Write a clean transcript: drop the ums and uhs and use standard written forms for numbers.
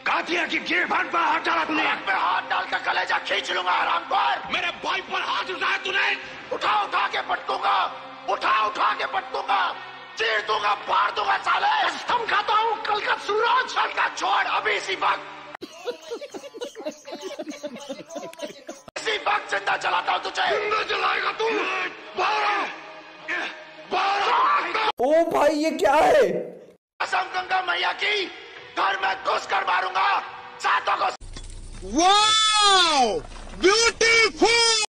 Katya की गिरफ्तार पर हाथ डाला तूने। पे हाथ डाल कर कलेजा खींच लूंगा आराम पर। मेरे भाई पर हाथ उठाया तूने। उठा उठा के पटकूंगा, उठा उठा के पटकूंगा, चीर दूंगा, फाड़ दूंगा साले। कसम खाता हूँ कल का सूरज। कल का छोड़, अभी इसी वक्त इसी वक्त जिंदा जलाता हूँ तुझे। जिंदा जलाएगा तू। ओ भाई ये क्या है? कसम गंगा मैया की, घर में घुस कर मारूंगा सातों को। Wow beautiful.